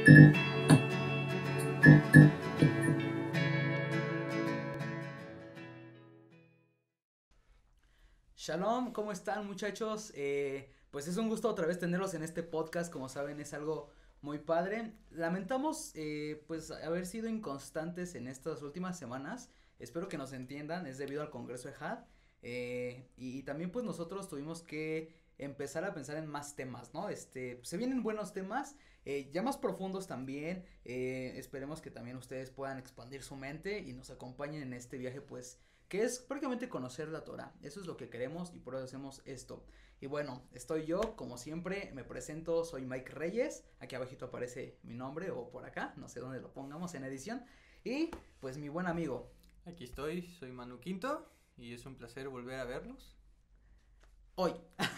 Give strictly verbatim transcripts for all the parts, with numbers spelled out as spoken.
Shalom, ¿cómo están muchachos? Eh, pues es un gusto otra vez tenerlos en este podcast, como saben es algo muy padre. Lamentamos eh, pues haber sido inconstantes en estas últimas semanas, espero que nos entiendan, es debido al Congreso de Had eh, y, y también pues nosotros tuvimos que empezar a pensar en más temas, ¿no? Este, se vienen buenos temas, eh, ya más profundos también, eh, esperemos que también ustedes puedan expandir su mente y nos acompañen en este viaje pues que es prácticamente conocer la Torah. Eso es lo que queremos y por eso hacemos esto. Y bueno, estoy yo, como siempre, me presento, soy Mike Reyes, aquí abajito aparece mi nombre o por acá, no sé dónde lo pongamos en edición, y pues mi buen amigo. Aquí estoy, soy Manu Quinto y es un placer volver a verlos. Hoy.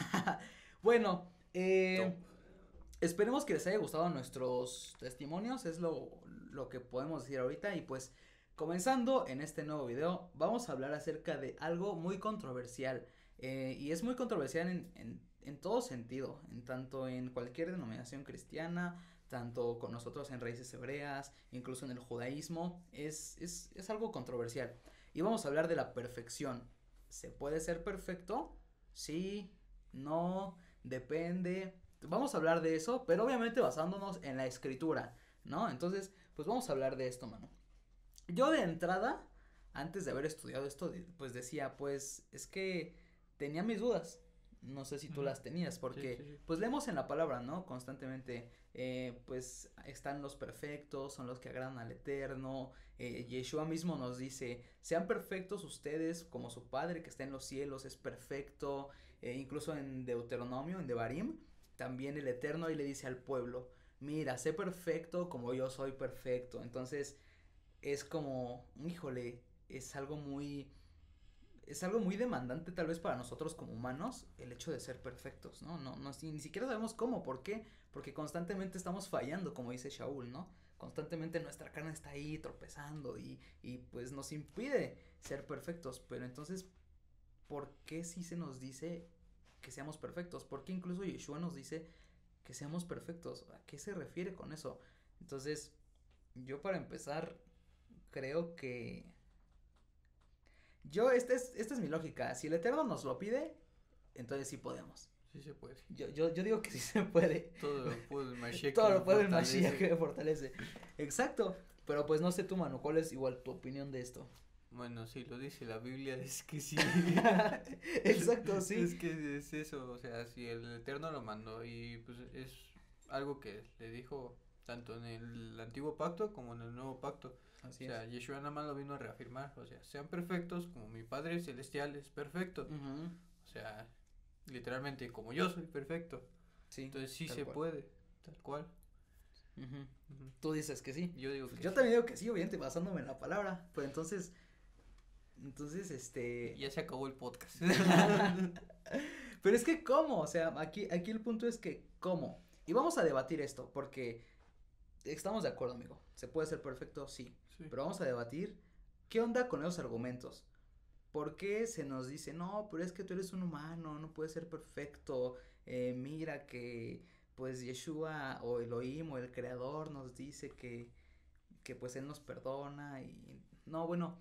Bueno, eh, esperemos que les haya gustado nuestros testimonios, es lo, lo que podemos decir ahorita y pues comenzando en este nuevo video, vamos a hablar acerca de algo muy controversial eh, y es muy controversial en, en, en todo sentido, en tanto en cualquier denominación cristiana, tanto con nosotros en raíces hebreas, incluso en el judaísmo, es, es, es algo controversial. Y vamos a hablar de la perfección. ¿Se puede ser perfecto? Sí, no, depende. Vamos a hablar de eso, pero obviamente basándonos en la escritura, ¿no? Entonces, pues vamos a hablar de esto, mano. Yo de entrada, antes de haber estudiado esto, pues decía, pues es que tenía mis dudas. No sé si tú Ujú. las tenías, porque Sí, sí, sí. pues leemos en la palabra, ¿no? Constantemente, eh, pues están los perfectos, son los que agradan al Eterno. Eh, Yeshua mismo nos dice, sean perfectos ustedes como su Padre que está en los cielos es perfecto. Eh, incluso en Deuteronomio, en Devarim, también el Eterno ahí le dice al pueblo, mira, sé perfecto como yo soy perfecto. Entonces, es como, híjole, es algo muy, es algo muy demandante tal vez para nosotros como humanos el hecho de ser perfectos, ¿no? No, no, ni siquiera sabemos cómo, ¿por qué? Porque constantemente estamos fallando, como dice Shaul, ¿no? Constantemente nuestra carne está ahí tropezando y, y pues nos impide ser perfectos, pero entonces, ¿por qué sí se nos dice que seamos perfectos? ¿Por qué incluso Yeshua nos dice que seamos perfectos? ¿A qué se refiere con eso? Entonces, yo para empezar creo que yo, esta es, esta es mi lógica, si el Eterno nos lo pide, entonces sí podemos. Sí se puede. Yo, yo, yo digo que sí se puede. Todo lo puede el Mashiach que Todo me lo puede el Mashiach fortalece. que me fortalece. Exacto. Pero pues no sé tú, mano, ¿cuál es igual tu opinión de esto? Bueno, sí, lo dice la Biblia, es que sí. Exacto, sí. Es que es eso, o sea, si el Eterno lo mandó y pues es algo que le dijo tanto en el antiguo pacto como en el nuevo pacto. Así O es. sea, Yeshua nada más lo vino a reafirmar, o sea, sean perfectos como mi Padre Celestial es perfecto. Ujú. O sea, literalmente como yo soy perfecto. Sí, Entonces sí tal se cual. puede, tal cual. Ujú. Ujú. Tú dices que sí. Yo digo Pues que yo sí. también digo que sí, obviamente, basándome en la palabra. Pero entonces, entonces, este. Ya se acabó el podcast. Pero es que cómo, o sea, aquí, aquí el punto es que cómo. Y vamos a debatir esto, porque estamos de acuerdo, amigo. ¿Se puede ser perfecto? Sí. Sí. Pero vamos a debatir qué onda con esos argumentos. ¿Por qué se nos dice, no, pero es que tú eres un humano, no puedes ser perfecto? Eh, mira que, pues, Yeshua o Elohim o el Creador nos dice que, que pues Él nos perdona y... No, bueno,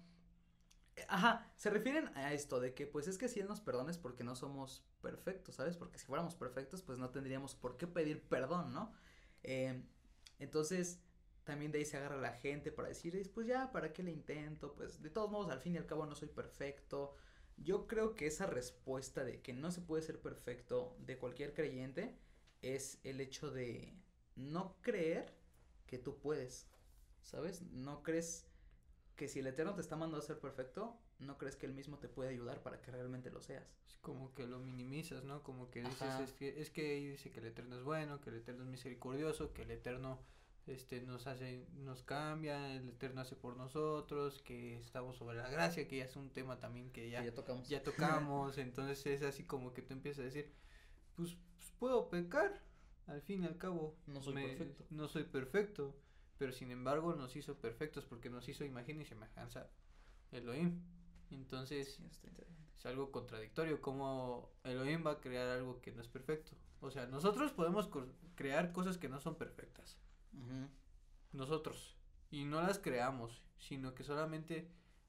ajá, se refieren a esto de que pues es que si Él nos perdona es porque no somos perfectos, ¿sabes? Porque si fuéramos perfectos pues no tendríamos por qué pedir perdón, ¿no? Eh, entonces también de ahí se agarra la gente para decir, pues ya, ¿para qué le intento? Pues de todos modos al fin y al cabo no soy perfecto. Yo creo que esa respuesta de que no se puede ser perfecto de cualquier creyente es el hecho de no creer que tú puedes, ¿sabes? No crees que si el Eterno te está mandando a ser perfecto, no crees que él mismo te puede ayudar para que realmente lo seas. Es como que lo minimizas, ¿no? Como que dices, Ajá. es que, es que ahí dice que el Eterno es bueno, que el Eterno es misericordioso, que el Eterno este nos hace, nos cambia, el Eterno hace por nosotros, que estamos sobre la gracia, que ya es un tema también que ya, Que ya tocamos. ya tocamos, entonces es así como que tú empiezas a decir, pues, pues puedo pecar, al fin y al cabo, No soy me, perfecto. no soy perfecto, pero sin embargo nos hizo perfectos porque nos hizo imagen y semejanza Elohim. Entonces Sí, está interesante. es algo contradictorio, como Elohim va a crear algo que no es perfecto. O sea, nosotros podemos co- crear cosas que no son perfectas. Uh-huh. Nosotros. Y no las creamos, sino que solamente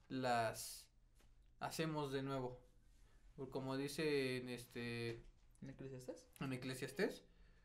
las hacemos de nuevo. Como dice en este... ¿En Eclesiastés? En Eclesiastés.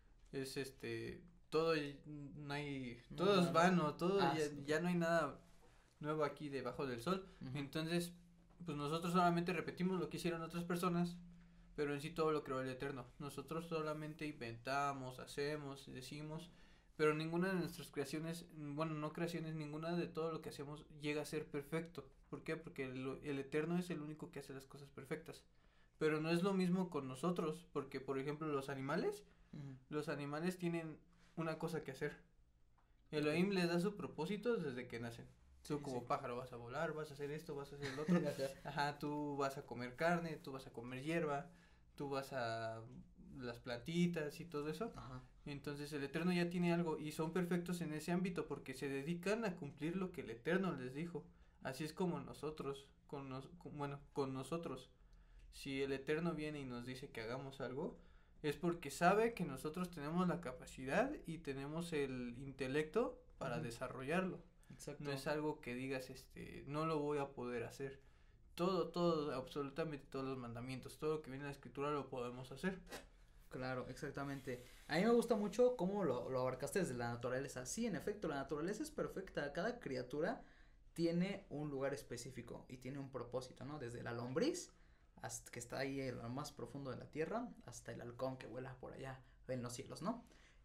Es este... Todo, no hay... No, todo no, es no. vano, todo, Ah, ya, sí. ya no hay nada nuevo aquí debajo del sol. Uh-huh. Entonces, pues nosotros solamente repetimos lo que hicieron otras personas, pero en sí todo lo creó el Eterno. Nosotros solamente inventamos, hacemos, decimos, pero ninguna de nuestras creaciones, bueno, no creaciones, ninguna de todo lo que hacemos llega a ser perfecto. ¿Por qué? Porque el, el Eterno es el único que hace las cosas perfectas. Pero no es lo mismo con nosotros, porque por ejemplo los animales, Uh-huh. los animales tienen una cosa que hacer. Elohim les da su propósito desde que nacen. Tú Sí, como sí. pájaro vas a volar, vas a hacer esto, vas a hacer lo otro. Ajá, tú vas a comer carne, tú vas a comer hierba, tú vas a las plantitas y todo eso. Ajá. Entonces el Eterno ya tiene algo y son perfectos en ese ámbito porque se dedican a cumplir lo que el Eterno les dijo. Así es como nosotros, con nos, con, bueno, con nosotros. Si el Eterno viene y nos dice que hagamos algo, es porque sabe que nosotros tenemos la capacidad y tenemos el intelecto para Uh-huh. desarrollarlo. Exacto. No es algo que digas, este, no lo voy a poder hacer. Todo, todo, absolutamente todos los mandamientos, todo lo que viene en la escritura lo podemos hacer. Claro, exactamente. A mí me gusta mucho cómo lo, lo abarcaste desde la naturaleza. Sí, en efecto, la naturaleza es perfecta. Cada criatura tiene un lugar específico y tiene un propósito, ¿no? Desde la lombriz, hasta que está ahí en lo más profundo de la tierra, hasta el halcón que vuela por allá en los cielos, ¿no?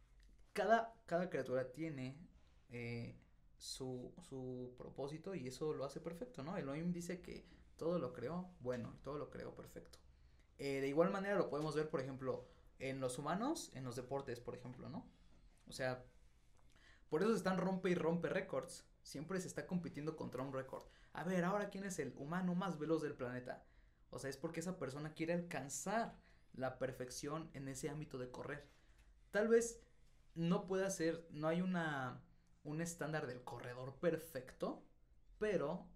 Cada, cada criatura tiene eh, su, su propósito y eso lo hace perfecto, ¿no? Elohim dice que todo lo creó bueno y todo lo creó perfecto. Eh, de igual manera lo podemos ver, por ejemplo, en los humanos, en los deportes, por ejemplo, ¿no? O sea, por eso se están rompe y rompe récords. Siempre se está compitiendo contra un récord. A ver, ahora quién es el humano más veloz del planeta. O sea, es porque esa persona quiere alcanzar la perfección en ese ámbito de correr. Tal vez no pueda ser, no hay una un estándar del corredor perfecto, pero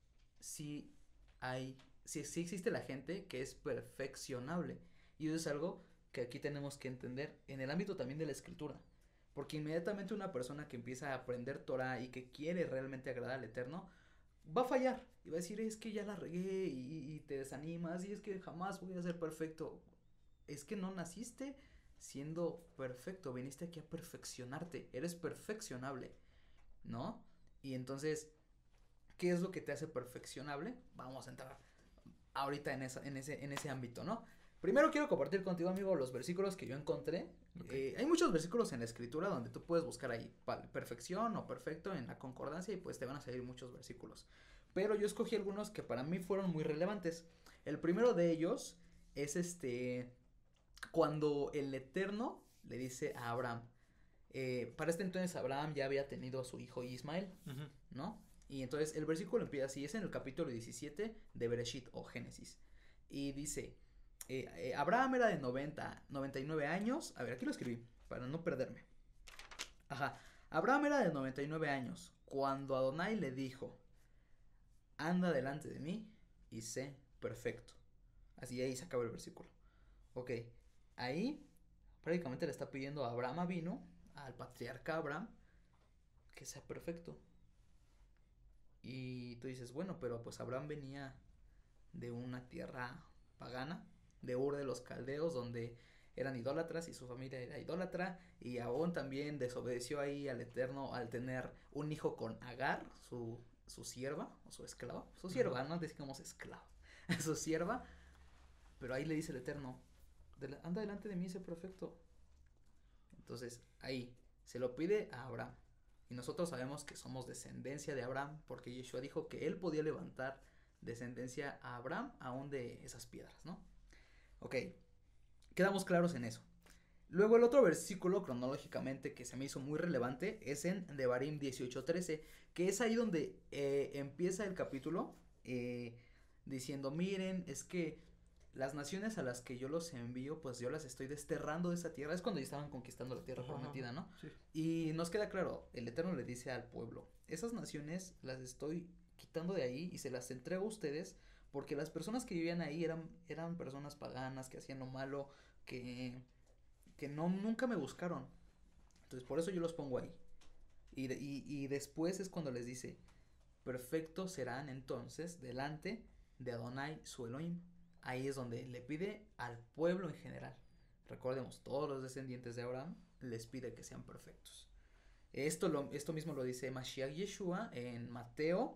sí hay, sí, sí existe la gente que es perfeccionable. Y eso es algo que aquí tenemos que entender en el ámbito también de la escritura. Porque inmediatamente una persona que empieza a aprender Torah y que quiere realmente agradar al Eterno, va a fallar. Y va a decir, es que ya la regué y, y te desanimas y es que jamás voy a ser perfecto. Es que no naciste siendo perfecto, viniste aquí a perfeccionarte, eres perfeccionable, ¿no? Y entonces, ¿qué es lo que te hace perfeccionable? Vamos a entrar ahorita en, esa, en, ese, en ese ámbito, ¿no? Primero quiero compartir contigo, amigo, los versículos que yo encontré. Okay. Eh, hay muchos versículos en la escritura donde tú puedes buscar ahí perfección o perfecto en la concordancia y pues te van a salir muchos versículos. Pero yo escogí algunos que para mí fueron muy relevantes. El primero de ellos es este, cuando el Eterno le dice a Abraham, eh, para este entonces Abraham ya había tenido a su hijo Ismael, uh-huh. ¿no? Y entonces el versículo empieza así, es en el capítulo diecisiete de Bereshit o Génesis. Y dice, eh, eh, Abraham era de noventa, noventa y nueve años, a ver, aquí lo escribí, para no perderme. Ajá, Abraham era de noventa y nueve años, cuando Adonai le dijo, anda delante de mí y sé perfecto. Así ahí se acaba el versículo. Ok, ahí prácticamente le está pidiendo a Abraham Avinu, al patriarca Abraham, que sea perfecto. Y tú dices, bueno, pero pues Abraham venía de una tierra pagana, de Ur de los Caldeos, donde eran idólatras y su familia era idólatra, y aún también desobedeció ahí al Eterno al tener un hijo con Agar, su, su sierva, o su esclava, su sierva, uh-huh. No decimos esclava, su sierva, pero ahí le dice el Eterno, anda delante de mí, sé perfecto. Entonces ahí se lo pide a Abraham. Y nosotros sabemos que somos descendencia de Abraham porque Yeshua dijo que él podía levantar descendencia a Abraham aún de esas piedras, ¿no? Ok, quedamos claros en eso. Luego el otro versículo cronológicamente que se me hizo muy relevante es en Devarim dieciocho trece, que es ahí donde eh, empieza el capítulo eh, diciendo, miren, es que las naciones a las que yo los envío, pues yo las estoy desterrando de esa tierra. Es cuando ya estaban conquistando la tierra, ajá, prometida, ¿no? Sí. Y nos queda claro, el Eterno le dice al pueblo, esas naciones las estoy quitando de ahí y se las entrego a ustedes porque las personas que vivían ahí eran, eran personas paganas, que hacían lo malo, que, que no, nunca me buscaron. Entonces por eso yo los pongo ahí. Y, de, y, y después es cuando les dice, perfectos serán entonces delante de Adonai su Elohim. Ahí es donde le pide al pueblo en general. Recordemos, todos los descendientes de Abraham les pide que sean perfectos. Esto, lo, esto mismo lo dice Mashiach Yeshua en Mateo,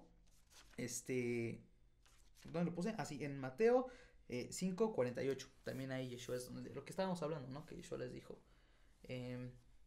este, ¿dónde lo puse? Así, ah, en Mateo eh, cinco cuarenta y ocho. También ahí Yeshua es donde, lo que estábamos hablando, ¿no? Que Yeshua les dijo, eh,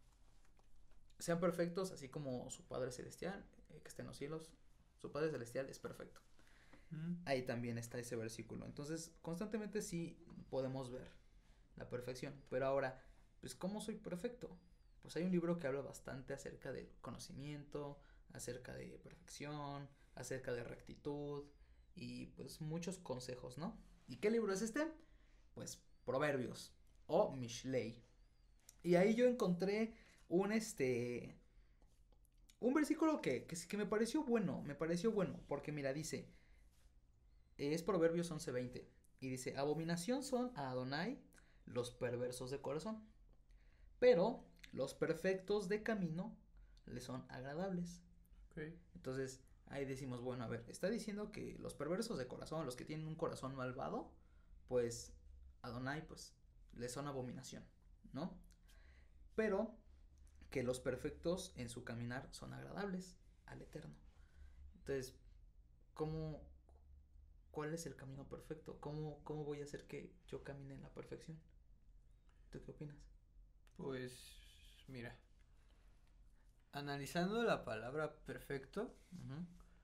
sean perfectos así como su Padre Celestial, eh, que está en los cielos, su Padre Celestial es perfecto. Mm. Ahí también está ese versículo. Entonces, constantemente sí podemos ver la perfección. Pero ahora, pues, ¿cómo soy perfecto? Pues hay un libro que habla bastante acerca del conocimiento, acerca de perfección, acerca de rectitud y pues muchos consejos, ¿no? ¿Y qué libro es este? Pues Proverbios o Mishlei. Y ahí yo encontré un este un versículo que, que, que me pareció bueno, me pareció bueno, porque mira, dice, es Proverbios once veinte, y dice, abominación son a Adonai los perversos de corazón, pero los perfectos de camino le son agradables. Okay. Entonces, ahí decimos, bueno, a ver, está diciendo que los perversos de corazón, los que tienen un corazón malvado, pues Adonai, pues, les son abominación, ¿no? Pero que los perfectos en su caminar son agradables al Eterno. Entonces, ¿cómo, cuál es el camino perfecto? ¿Cómo, cómo voy a hacer que yo camine en la perfección? ¿Tú qué opinas? Pues, mira, analizando la palabra perfecto, uh-huh.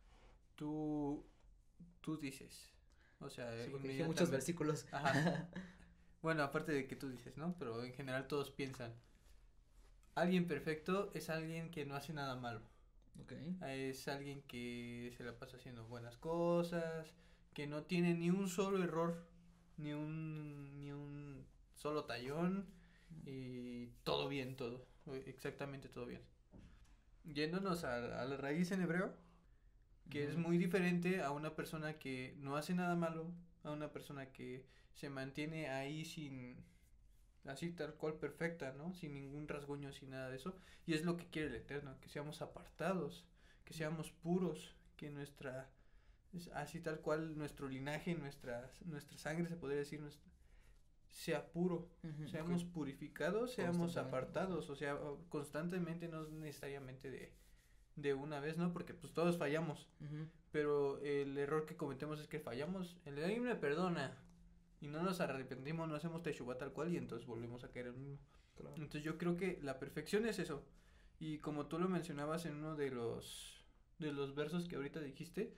tú, tú dices, o sea, sí, porque dije muchos versículos. Ajá. Bueno, aparte de que tú dices, ¿no? Pero en general todos piensan, alguien perfecto es alguien que no hace nada malo. Okay. Es alguien que se la pasa haciendo buenas cosas, que no tiene ni un solo error, ni un, ni un solo tallón, y todo bien, todo, exactamente todo bien. Yéndonos a, a la raíz en hebreo, que uh-huh. es muy diferente a una persona que no hace nada malo, a una persona que se mantiene ahí sin, así tal cual perfecta, ¿no? Sin ningún rasguño, sin nada de eso. Y es lo que quiere el Eterno, que seamos apartados, que seamos puros, que nuestra, así tal cual nuestro linaje, nuestra, nuestra sangre, se podría decir, nuestra, sea puro, uh-huh. seamos okay. purificados, seamos apartados, o sea, constantemente, no necesariamente de, de una vez, ¿no? Porque pues todos fallamos, uh-huh. pero el error que cometemos es que fallamos, el Elohim me perdona, y no nos arrepentimos, no hacemos teshuvah tal cual y entonces volvemos a caer en el mismo. Claro. Entonces yo creo que la perfección es eso. Y como tú lo mencionabas en uno de los de los versos que ahorita dijiste,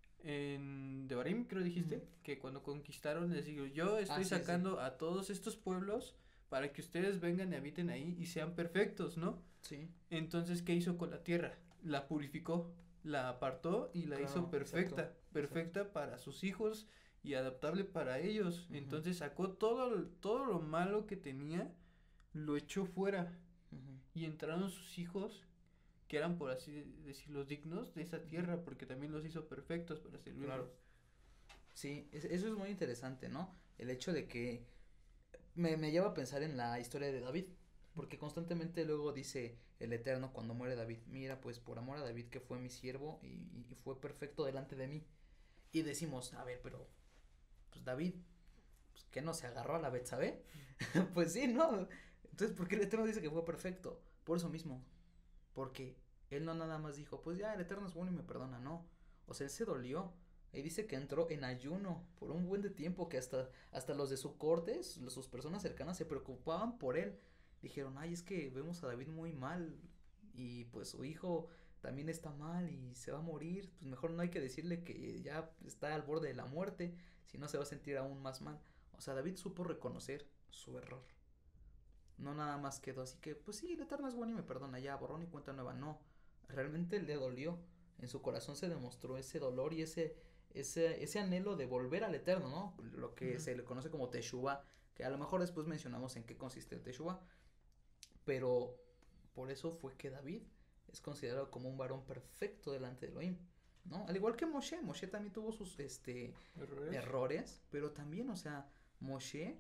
en Devarim creo dijiste, uh-huh. que cuando conquistaron les digo, yo estoy ah, sí, sacando sí. a todos estos pueblos para que ustedes vengan y habiten ahí y sean perfectos, ¿no? Sí. Entonces, ¿qué hizo con la tierra? La purificó, la apartó y la claro, hizo perfecta, exacto, perfecta exacto. para sus hijos y adaptable para ellos. Uh-huh. Entonces sacó todo, todo lo malo que tenía, lo echó fuera. Uh-huh. Y entraron sus hijos, que eran, por así decirlo, dignos de esa tierra, porque también los hizo perfectos para servirlos. Claro. Sí, es, eso es muy interesante, ¿no? El hecho de que me, me lleva a pensar en la historia de David, porque constantemente luego dice el Eterno cuando muere David, mira, pues por amor a David que fue mi siervo y, y fue perfecto delante de mí. Y decimos, a ver, pero pues David, pues que no se agarró a la Betsabé, pues sí, ¿no? Entonces, ¿por qué el Eterno dice que fue perfecto? Por eso mismo, porque él no nada más dijo, pues ya, el Eterno es bueno y me perdona, no, o sea, él se dolió, y dice que entró en ayuno por un buen de tiempo, que hasta, hasta los de su corte, sus personas cercanas se preocupaban por él, dijeron, ay, es que vemos a David muy mal, y pues su hijo también está mal y se va a morir, pues mejor no hay que decirle que ya está al borde de la muerte, si no se va a sentir aún más mal. O sea, David supo reconocer su error. No nada más quedó así que, pues sí, el Eterno es bueno y me perdona, ya, borrón y cuenta nueva. No, realmente le dolió. En su corazón se demostró ese dolor y ese, ese, ese anhelo de volver al Eterno, ¿no? Lo que uh-huh. se le conoce como teshuvah, que a lo mejor después mencionamos en qué consiste el teshuvah. Pero por eso fue que David es considerado como un varón perfecto delante de Elohim, ¿no? Al igual que Moshe, Moshe también tuvo sus este errores, errores pero también, o sea, Moshe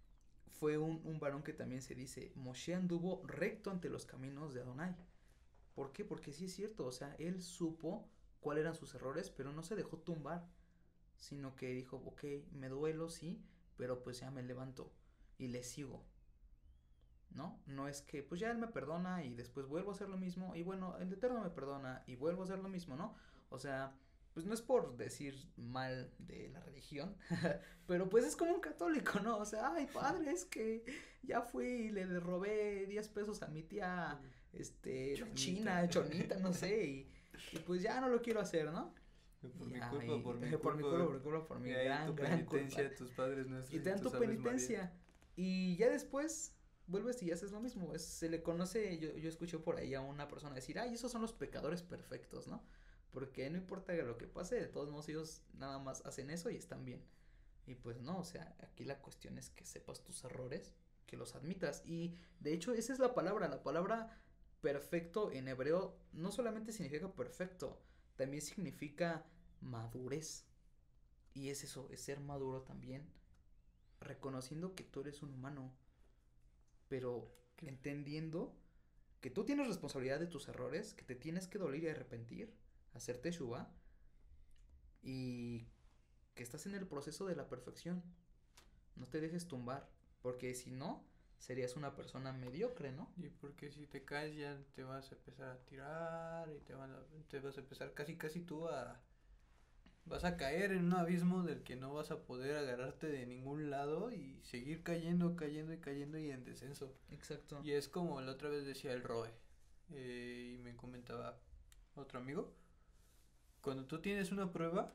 fue un, un varón que también se dice, Moshe anduvo recto ante los caminos de Adonai. ¿Por qué? Porque sí es cierto, o sea, él supo cuáles eran sus errores, pero no se dejó tumbar, sino que dijo, ok, me duelo, sí, pero pues ya me levanto y le sigo, ¿no? No es que pues ya él me perdona y después vuelvo a hacer lo mismo y bueno, el Eterno me perdona y vuelvo a hacer lo mismo, ¿no? O sea, pues no es por decir mal de la religión, pero pues es como un católico, ¿no? O sea, ay, padre, es que ya fui y le, le robé diez pesos a mi tía, este, Chonita. China, Chonita, no sé, y, y pues ya no lo quiero hacer, ¿no? Por Y mi ya, culpa, y- por mi por mi culpa. culpa, por mi culpa, por mi Y ahí gran, tu gran culpa. penitencia, tus padres nuestros Y te dan tus tu Aves María. penitencia. Y ya después vuelves y haces lo mismo. Es- se le conoce, yo, yo escuché por ahí a una persona decir, ay, esos son los pecadores perfectos, ¿no? Porque no importa lo que pase, de todos modos ellos nada más hacen eso y están bien. Y pues no, o sea, aquí la cuestión es que sepas tus errores, que los admitas. Y de hecho, esa es la palabra, la palabra perfecto en hebreo no solamente significa perfecto, también significa madurez. Y es eso, es ser maduro también, reconociendo que tú eres un humano, pero entendiendo que tú tienes responsabilidad de tus errores, que te tienes que doler y arrepentir, hacerte teshuva y que estás en el proceso de la perfección. No te dejes tumbar, porque si no, serías una persona mediocre, ¿no? Y porque si te caes ya te vas a empezar a tirar y te, van a, te vas a empezar casi casi tú a... Vas a caer en un abismo del que no vas a poder agarrarte de ningún lado y seguir cayendo, cayendo y cayendo y en descenso. Exacto. Y es como la otra vez decía el Roe, eh, y me comentaba otro amigo, cuando tú tienes una prueba,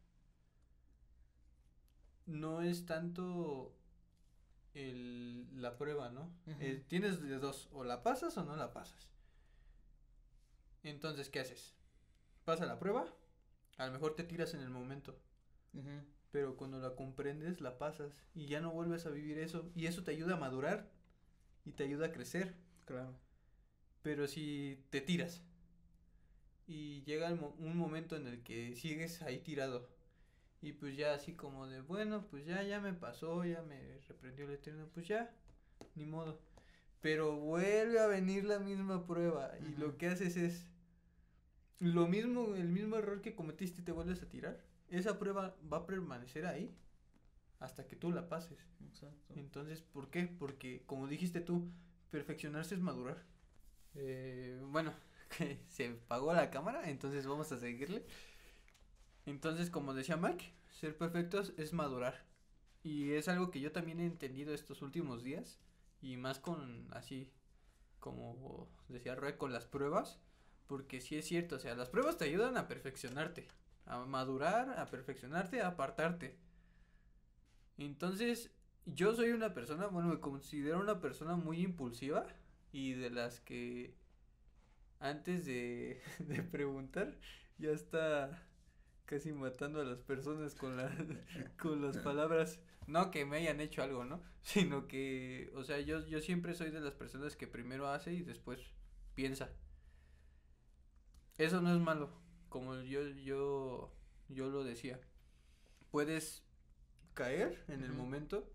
no es tanto el, la prueba, ¿no? Ujú. Eh, tienes de dos, o la pasas o no la pasas. Entonces, ¿qué haces? Pasa la prueba, a lo mejor te tiras en el momento, Ujú. pero cuando la comprendes, la pasas y ya no vuelves a vivir eso. Y eso te ayuda a madurar y te ayuda a crecer. Claro. Pero si te tiras y llega el mo- un momento en el que sigues ahí tirado y pues ya así como de, bueno, pues ya, ya me pasó, ya me reprendió el Eterno, pues ya, ni modo. Pero vuelve a venir la misma prueba y Ujú. lo que haces es lo mismo, el mismo error que cometiste y te vuelves a tirar. Esa prueba va a permanecer ahí hasta que tú la pases. Exacto. Entonces, ¿por qué? Porque, como dijiste tú, perfeccionarse es madurar. Eh, bueno, que se apagó la cámara, entonces vamos a seguirle. Entonces, como decía Mike, ser perfectos es madurar. Y es algo que yo también he entendido estos últimos días. Y más con, así, como decía Roy, con las pruebas. Porque sí es cierto, o sea, las pruebas te ayudan a perfeccionarte. A madurar, a perfeccionarte, a apartarte. Entonces, yo soy una persona, bueno, me considero una persona muy impulsiva y de las que antes de, de preguntar ya está casi matando a las personas con la, con las palabras. No que me hayan hecho algo, ¿no? Sino que, o sea, yo, yo siempre soy de las personas que primero hace y después piensa. Eso no es malo, como yo, yo, yo lo decía. Puedes caer en el Ujú. momento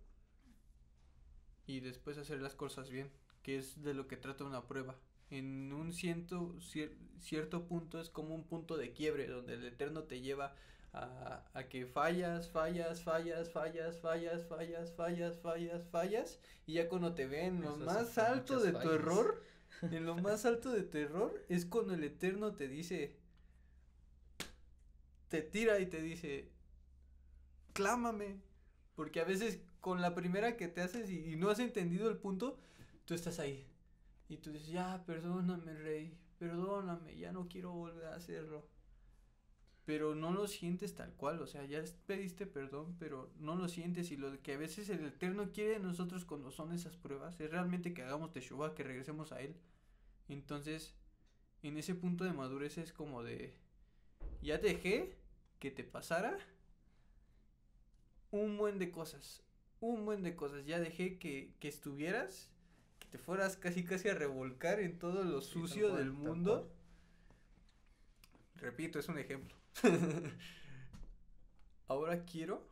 y después hacer las cosas bien, que es de lo que trata una prueba. En un ciento, cier- cierto punto es como un punto de quiebre donde el Eterno te lleva a, a que fallas, fallas, fallas, fallas, fallas, fallas, fallas, fallas, fallas, y ya cuando te ven en lo Eso más hace alto muchas de tu fallas. error, en lo más alto de tu error, es cuando el Eterno te dice, te tira y te dice, clámame. Porque a veces con la primera que te haces y, y no has entendido el punto, tú estás ahí. Y tú dices, ya, perdóname, rey, perdóname, ya no quiero volver a hacerlo. Pero no lo sientes tal cual, o sea, ya pediste perdón, pero no lo sientes. Y lo que a veces el Eterno quiere de nosotros cuando son esas pruebas es realmente que hagamos teshuva, que regresemos a Él. Entonces, en ese punto de madurez es como de, ya dejé que te pasara un buen de cosas, un buen de cosas. Ya dejé que, que estuvieras, que te fueras casi casi a revolcar en todo lo Sí, tal sucio cual, del tal mundo. cual. Repito, es un ejemplo. Ahora quiero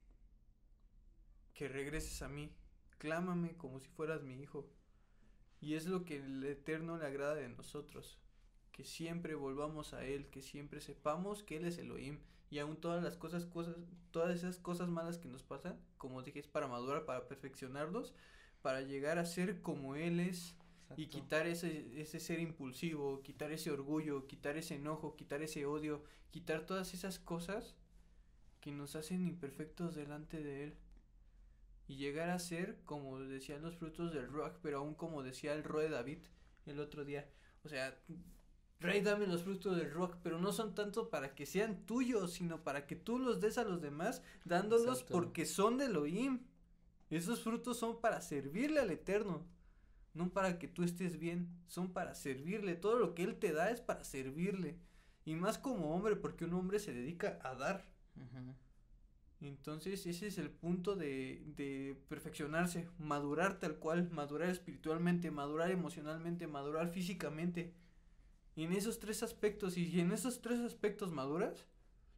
que regreses a mí. Clámame como si fueras mi hijo. Y es lo que el Eterno le agrada de nosotros. que siempre volvamos a Él, que siempre sepamos que Él es Elohim, y aún todas las cosas, cosas, todas esas cosas malas que nos pasan, como dije, es para madurar, para perfeccionarlos, para llegar a ser como Él es. Exacto. Y quitar ese, ese ser impulsivo, quitar ese orgullo, quitar ese enojo, quitar ese odio, quitar todas esas cosas que nos hacen imperfectos delante de Él. Y llegar a ser, como decían los frutos del Ruach, pero aún como decía el Roe David el otro día. O sea, Rey, dame los frutos del Ruach, pero no son tanto para que sean tuyos, sino para que tú los des a los demás, dándolos Exacto. porque son de Elohim. Esos frutos son para servirle al Eterno, no para que tú estés bien, son para servirle. Todo lo que Él te da es para servirle. Y más como hombre, porque un hombre se dedica a dar. Uh-huh. Entonces ese es el punto de, de perfeccionarse, madurar tal cual, madurar espiritualmente, madurar emocionalmente, madurar físicamente. Y en esos tres aspectos, y en esos tres aspectos maduras,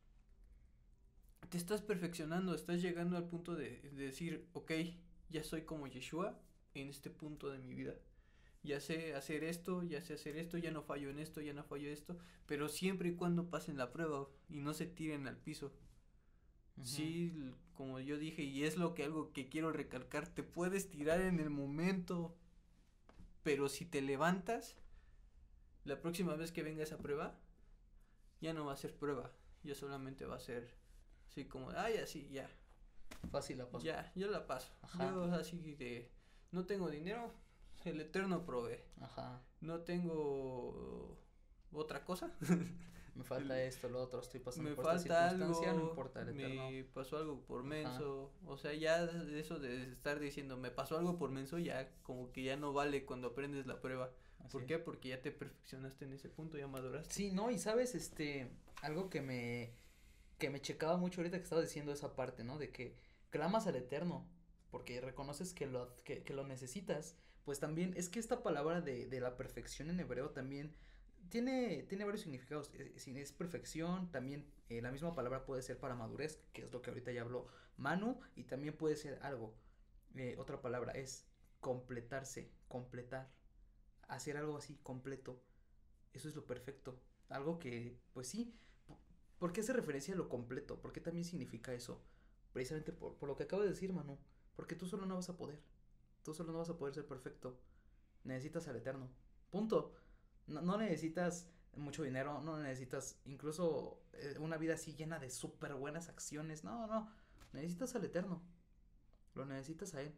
te estás perfeccionando, estás llegando al punto de, de decir, ok, ya soy como Yeshua en este punto de mi vida. Ya sé hacer esto, ya sé hacer esto, ya no fallo en esto, ya no fallo en esto, pero siempre y cuando pasen la prueba y no se tiren al piso. Uh-huh. Sí, como yo dije, y es lo que algo que quiero recalcar, te puedes tirar en el momento, pero si te levantas, la próxima vez que venga esa prueba, ya no va a ser prueba, ya solamente va a ser así como, ah, ya sí, ya. Fácil la paso. Ya, yo la paso. Ajá. Yo así de, no tengo dinero, el Eterno provee. Ajá. No tengo otra cosa. Me falta el, esto, lo otro, estoy pasando me por falta esta circunstancia, algo, no importa, el Eterno. Me pasó algo por menso, Ajá. o sea, ya eso de estar diciendo, me pasó algo por menso, ya como que ya no vale cuando aprendes la prueba. Así ¿Por es. qué? Porque ya te perfeccionaste en ese punto, ya maduraste. Sí, no, y sabes, este, algo que me, que me checaba mucho ahorita que estaba diciendo esa parte, ¿no? De que clamas al Eterno, porque reconoces que lo, que, que lo necesitas, pues también, es que esta palabra de, de la perfección en hebreo también tiene, tiene varios significados. Es, es perfección, también eh, la misma palabra puede ser para madurez, que es lo que ahorita ya habló Manu, y también puede ser algo, eh, otra palabra es completarse, completar, hacer algo así completo. Eso es lo perfecto, algo que, pues sí, ¿por qué hace referencia a lo completo? ¿Por qué también significa eso? Precisamente por, por lo que acabo de decir, Manu, porque tú solo no vas a poder, tú solo no vas a poder ser perfecto, necesitas al Eterno, punto. No, no necesitas mucho dinero, no necesitas incluso eh, una vida así llena de súper buenas acciones, no, no, necesitas al Eterno, lo necesitas a Él.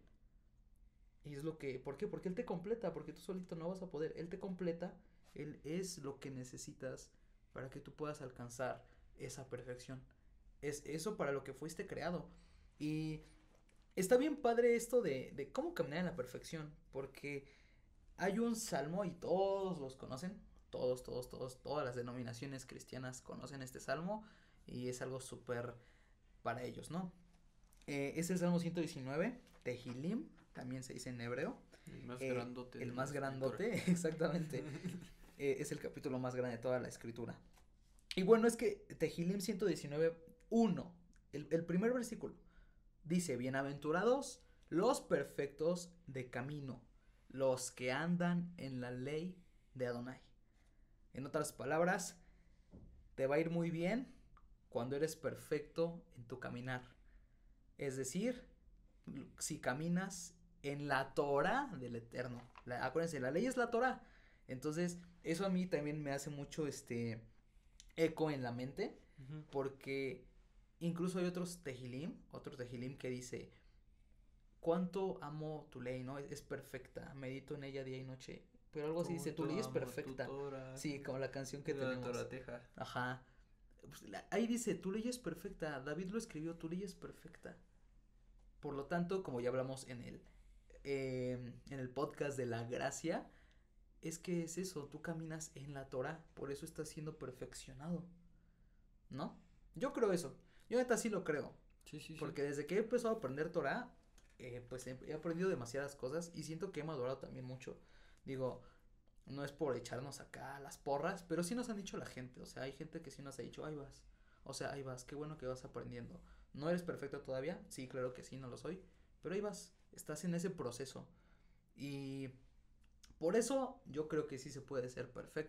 Y es lo que, ¿por qué? Porque Él te completa, porque tú solito no vas a poder, Él te completa, Él es lo que necesitas para que tú puedas alcanzar esa perfección, es eso para lo que fuiste creado. Y está bien padre esto de, de cómo caminar en la perfección, porque hay un salmo y todos los conocen, todos, todos, todos, todas las denominaciones cristianas conocen este salmo y es algo súper para ellos, ¿no? Eh, es el Salmo ciento diecinueve, Tehilim, también se dice en hebreo. El más eh, grandote. El más grandote, exactamente. eh, es el capítulo más grande de toda la escritura. Y bueno, es que Tehilim ciento diecinueve, uno, el, el primer versículo, dice, bienaventurados los perfectos de camino, los que andan en la ley de Adonai. En otras palabras, te va a ir muy bien cuando eres perfecto en tu caminar. Es decir, si caminas en la Torah del Eterno. La, acuérdense, la ley es la Torah. Entonces, eso a mí también me hace mucho este eco en la mente. Uh-huh. Porque incluso hay otros tehilim, otros tehilim que dice, cuánto amo tu ley, ¿no? Es, es perfecta, medito en ella día y noche. Pero algo así dice, tu ley es perfecta. Torah, sí, como la canción que tenemos. Torateja. Ajá. Pues, la, ahí dice, tu ley es perfecta. David lo escribió, tu ley es perfecta. Por lo tanto, como ya hablamos en el, eh, en el podcast de la gracia, es que es eso, tú caminas en la Torah, por eso estás siendo perfeccionado, ¿no? Yo creo eso, yo neta sí lo creo, sí, sí, porque sí. desde que he empezado a aprender Torah, eh, pues he, he aprendido demasiadas cosas y siento que he madurado también mucho. Digo, no es por echarnos acá las porras, pero sí nos han dicho la gente, o sea, hay gente que sí nos ha dicho, ahí vas, o sea, ahí vas, qué bueno que vas aprendiendo. ¿No eres perfecto todavía? Sí, claro que sí, no lo soy, pero ahí vas, estás en ese proceso y por eso yo creo que sí se puede ser perfecto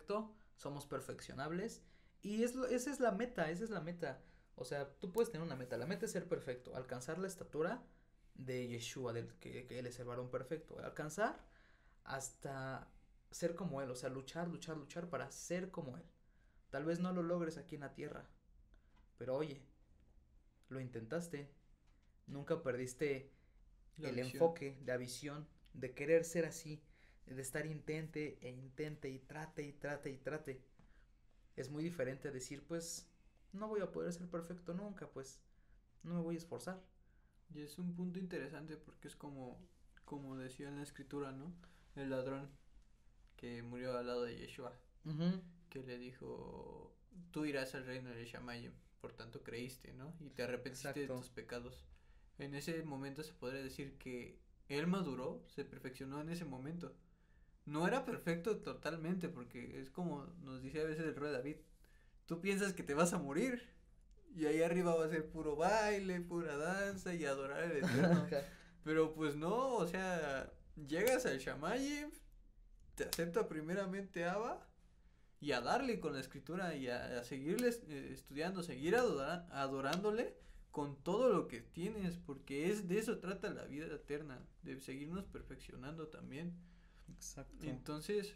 somos perfeccionables y es lo, esa es la meta, esa es la meta. O sea, tú puedes tener una meta, la meta es ser perfecto, alcanzar la estatura de Yeshua, del que, que él es el varón perfecto, alcanzar hasta ser como él, o sea, luchar, luchar, luchar para ser como él. Tal vez no lo logres aquí en la tierra, pero oye, lo intentaste, nunca perdiste La el visión. enfoque, la visión de querer ser así, de estar intente e intente y trate y trate y trate. Es muy diferente a decir, pues, no voy a poder ser perfecto nunca, pues, no me voy a esforzar. Y es un punto interesante porque es como, como decía en la escritura, ¿no? El ladrón que murió al lado de Yeshua, Uh-huh. que le dijo, tú irás al reino de Shamayim, por tanto creíste, ¿no? Y te arrepentiste Exacto. de tus pecados. En ese momento se podría decir que él maduró, se perfeccionó en ese momento. No era perfecto totalmente, porque es como nos dice a veces el rey David, tú piensas que te vas a morir, y ahí arriba va a ser puro baile, pura danza y adorar al Eterno. Pero pues no, o sea, llegas al Shamayim, te acepta primeramente Abba y a darle con la escritura y a, a seguirle eh, estudiando, seguir adora, adorándole con todo lo que tienes, porque es de eso trata la vida eterna, de seguirnos perfeccionando también. Exacto. Entonces,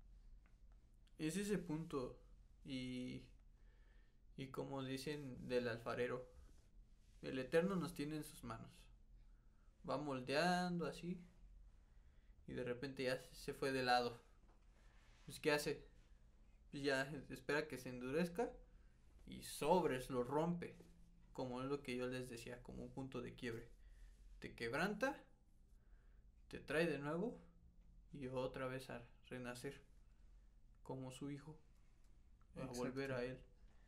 es ese punto y, y como dicen del alfarero, el Eterno nos tiene en sus manos, va moldeando así y de repente ya se fue de lado. Pues ¿qué hace? Pues ya espera que se endurezca y sobres lo rompe, como es lo que yo les decía, como un punto de quiebre. Te quebranta, te trae de nuevo y otra vez a renacer como su hijo, a Exacto. volver a él.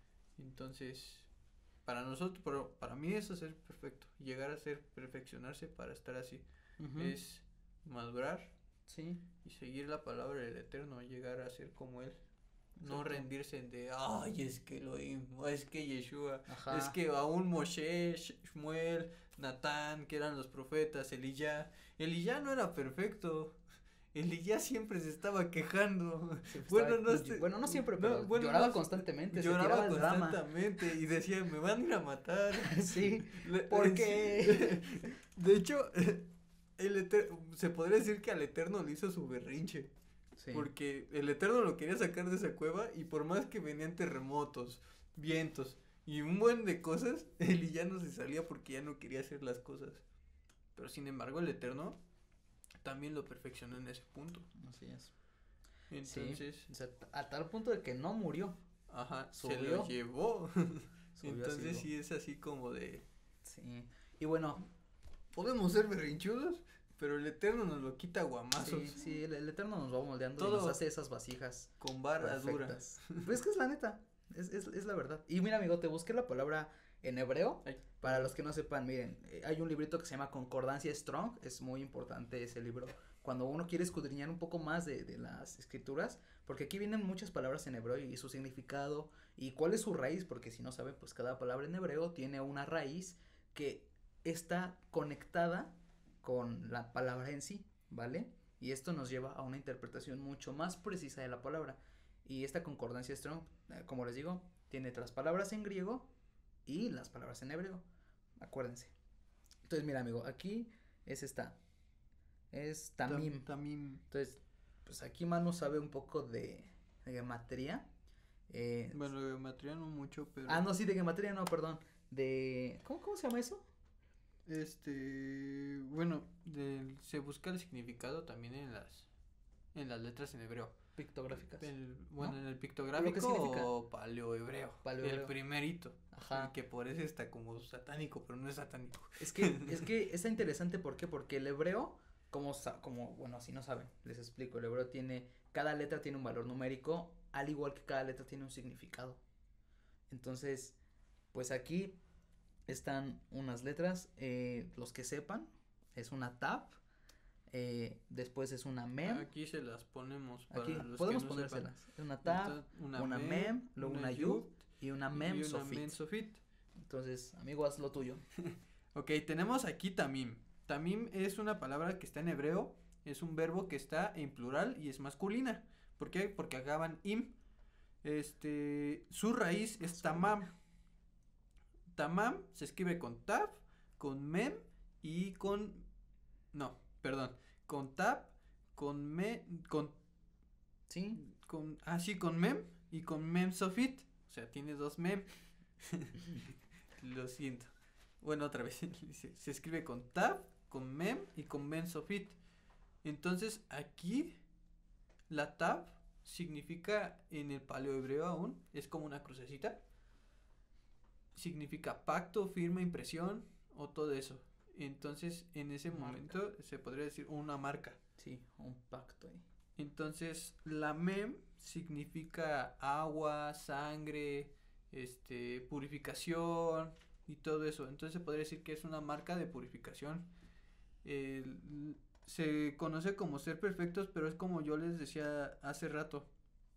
Entonces, para nosotros, pero para mí eso es ser perfecto, llegar a ser, perfeccionarse para estar así. Uh-huh. Es madurar, sí, y seguir la palabra del Eterno, llegar a ser como él. No Exacto. rendirse de, ay, es que Elohim, es que Yeshua, Ajá. es que aún Moshe, Shmuel, Natán, que eran los profetas, Elías. Elías no era perfecto. Elías siempre se estaba quejando. Sí, bueno, estaba, no este, bueno, no siempre, pero no, bueno, lloraba no, constantemente, lloraba se tiraba el constantemente y decía, me van a ir a matar. sí, Le, porque de hecho, el eter, se podría decir que al Eterno le hizo su berrinche. Sí. Porque el Eterno lo quería sacar de esa cueva y por más que venían terremotos, vientos y un buen de cosas, él ya no se salía porque ya no quería hacer las cosas. Pero sin embargo el Eterno también lo perfeccionó en ese punto. Así es. Entonces, sí, o sea, a tal punto de que no murió. Ajá, subió. Se lo llevó. Subió Entonces sí es así como de. Sí. Y bueno, podemos ser berrinchudos, pero el Eterno nos lo quita a guamazos. Sí, sí, el, el Eterno nos va moldeando todo y nos hace esas vasijas con barra dura. Pues es que es la neta, es, es, es la verdad. Y mira, amigo, te busqué la palabra en hebreo. Ay. Para los que no sepan, miren, eh, hay un librito que se llama Concordancia Strong, es muy importante ese libro cuando uno quiere escudriñar un poco más de, de las escrituras, porque aquí vienen muchas palabras en hebreo y su significado y cuál es su raíz, porque si no saben, pues cada palabra en hebreo tiene una raíz que está conectada con la palabra en sí, ¿vale? Y esto nos lleva a una interpretación mucho más precisa de la palabra. Y esta concordancia Strong, eh, como les digo, tiene las palabras en griego y las palabras en hebreo. Acuérdense. Entonces, mira, amigo, aquí es esta. Es tamim. Tamim. Entonces, pues aquí Manu sabe un poco de, de gematría. Eh, bueno, de gematría no mucho, pero. Ah, no, sí, de gematría no, perdón. De. ¿Cómo, cómo se llama eso? Este, bueno, de, se busca el significado también en las en las letras en hebreo. Pictográficas. El, bueno, ¿no? en el pictográfico o paleohebreo. Paleohebreo. El primerito. Ajá. El que por eso está como satánico, pero no es satánico. Es que, es que está interesante, ¿por qué? Porque el hebreo, como, como, bueno, si no saben, les explico, el hebreo tiene, cada letra tiene un valor numérico, al igual que cada letra tiene un significado. Entonces, pues aquí están unas letras, eh, los que sepan, es una taf, eh, después es una mem. Aquí se las ponemos para aquí los podemos que no ponérselas. Sepan. Es una taf, una, una mem, mem luego una yud y una mem, y una sofit. mem sofit. Entonces, amigo, haz lo tuyo. Ok, tenemos aquí tamim. Tamim es una palabra que está en hebreo, es un verbo que está en plural y es masculina. ¿Por qué? Porque acaban im. Este, su raíz es tamam. Tamam se escribe con tab, con mem y con, no, perdón, con tab, con me, con, sí, con, ah, sí, con mem y con mem sofit, o sea, tiene dos mem. Lo siento. Bueno, otra vez, dice, se escribe con tab, con mem y con mem sofit. Entonces, aquí, la tab significa, en el paleohebreo aún, es como una crucecita. Significa pacto, firma, impresión o todo eso. Entonces, en ese Marca. momento se podría decir una marca. Sí, un pacto ahí. Entonces, la mem significa agua, sangre, este, purificación y todo eso. Entonces, se podría decir que es una marca de purificación. El, se conoce como ser perfectos, pero es como yo les decía hace rato.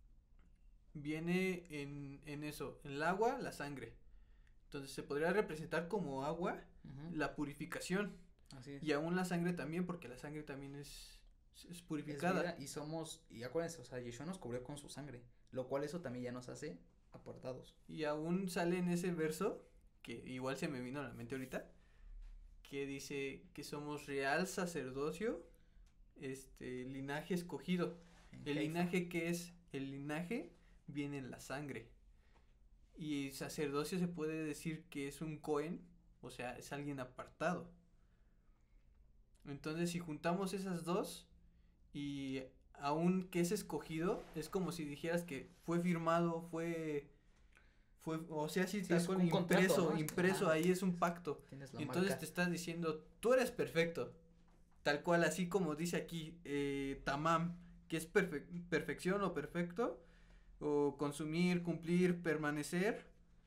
Viene en, en eso, en el agua, la sangre. Entonces se podría representar como agua uh-huh. la purificación. Así es. Y aún la sangre también, porque la sangre también es, es purificada. Es vida y somos, y acuérdense, o sea, Yeshua nos cubrió con su sangre, lo cual eso también ya nos hace apartados. Y aún sale en ese verso, que igual se me vino a la mente ahorita, que dice que somos real sacerdocio, este, linaje escogido. En el Haifa. Linaje que es, el linaje viene en la sangre. Y sacerdocio se puede decir que es un cohen, o sea, es alguien apartado. Entonces, si juntamos esas dos, y aún que es escogido, es como si dijeras que fue firmado, fue, fue, o sea, si sí, está con impreso, contrato, ¿no? impreso, ah, ahí es un pacto. Entonces marca. Te estás diciendo, tú eres perfecto, tal cual, así como dice aquí, eh, tamam, que es perfe- perfección o perfecto, o consumir, cumplir, permanecer.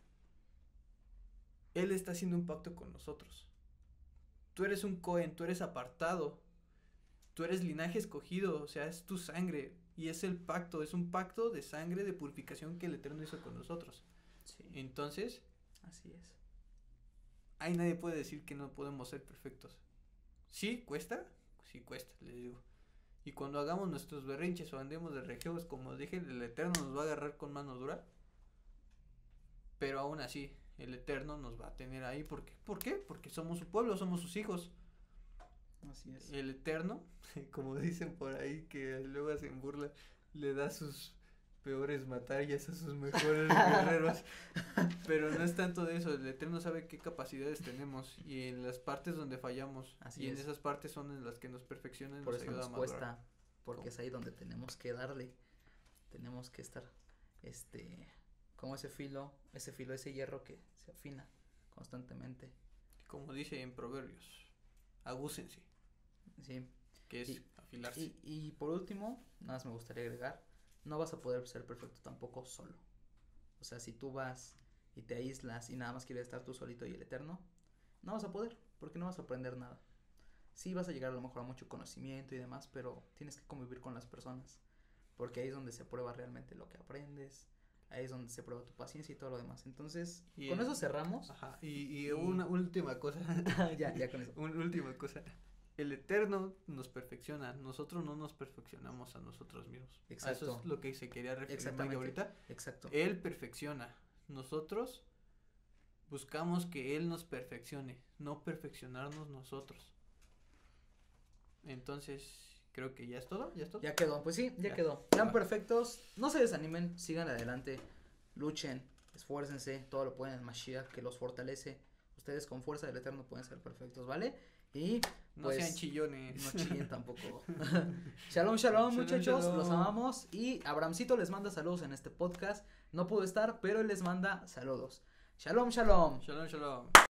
Él está haciendo un pacto con nosotros. Tú eres un cohen, tú eres apartado, tú eres linaje escogido, o sea, es tu sangre, y es el pacto, es un pacto de sangre, de purificación que el Eterno hizo con nosotros. Sí. Entonces, así es. Ahí nadie puede decir que no podemos ser perfectos. ¿Sí cuesta? Sí cuesta, les digo. Y cuando hagamos nuestros berrinches o andemos de rejeos, como dije, el Eterno nos va a agarrar con mano dura. Pero aún así, el Eterno nos va a tener ahí. ¿Por qué? ¿Por qué? Porque somos su pueblo, somos sus hijos. Así es. El Eterno, como dicen por ahí, que luego hacen burla, le da sus peores batallas a sus mejores guerreros. Pero no es tanto de eso, el Eterno sabe qué capacidades tenemos y en las partes donde fallamos. Así y es. en esas partes son en las que nos perfeccionan. Por nos eso ayuda nos a cuesta, porque ¿Cómo? Es ahí donde tenemos que darle, tenemos que estar, este, como ese filo, ese filo, ese hierro que se afina constantemente. Como dice en Proverbios, agúcense. Sí. Que es y, afilarse. Y, y por último, nada más me gustaría agregar, no vas a poder ser perfecto tampoco solo. O sea, si tú vas y te aíslas y nada más quieres estar tú solito y el Eterno, no vas a poder, porque no vas a aprender nada. Sí vas a llegar a lo mejor a mucho conocimiento y demás, pero tienes que convivir con las personas, porque ahí es donde se prueba realmente lo que aprendes, ahí es donde se prueba tu paciencia y todo lo demás. Entonces, y con el, eso cerramos. Ajá, y, y, y una última cosa. ya, ya con eso. Una última cosa. El Eterno nos perfecciona, nosotros no nos perfeccionamos a nosotros mismos. Exacto. Eso es lo que se quería referir ahorita. Exacto. Él perfecciona, nosotros buscamos que Él nos perfeccione, no perfeccionarnos nosotros. Entonces, creo que ya es todo, ya es todo. Ya quedó, pues sí, ya, ya. quedó. Sean perfectos, no se desanimen, sigan adelante, luchen, esfuércense, todo lo pueden en Mashiach que los fortalece. Ustedes con fuerza del Eterno pueden ser perfectos, ¿vale? Y no pues, sean chillones. No chillen tampoco. Shalom, shalom, muchachos, shalom. Los amamos. Y Abrahamcito les manda saludos en este podcast. No pudo estar, pero él les manda saludos. Shalom, shalom. Shalom, shalom.